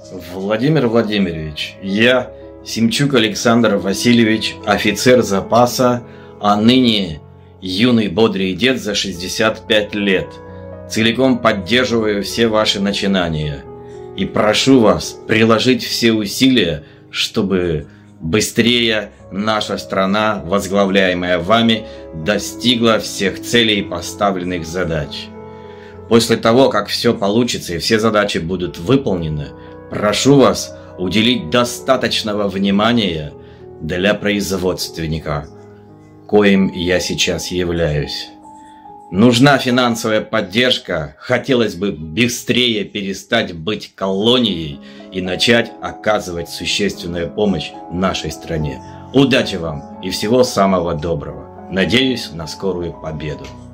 Владимир Владимирович, я, Семчук Александр Васильевич, офицер запаса, а ныне юный бодрый дед за 65 лет, целиком поддерживаю все ваши начинания и прошу вас приложить все усилия, чтобы быстрее наша страна, возглавляемая вами, достигла всех целей и поставленных задач. После того, как все получится и все задачи будут выполнены, прошу вас уделить достаточного внимания для производственника, коим я сейчас являюсь. Нужна финансовая поддержка, хотелось бы быстрее перестать быть колонией и начать оказывать существенную помощь нашей стране. Удачи вам и всего самого доброго. Надеюсь на скорую победу.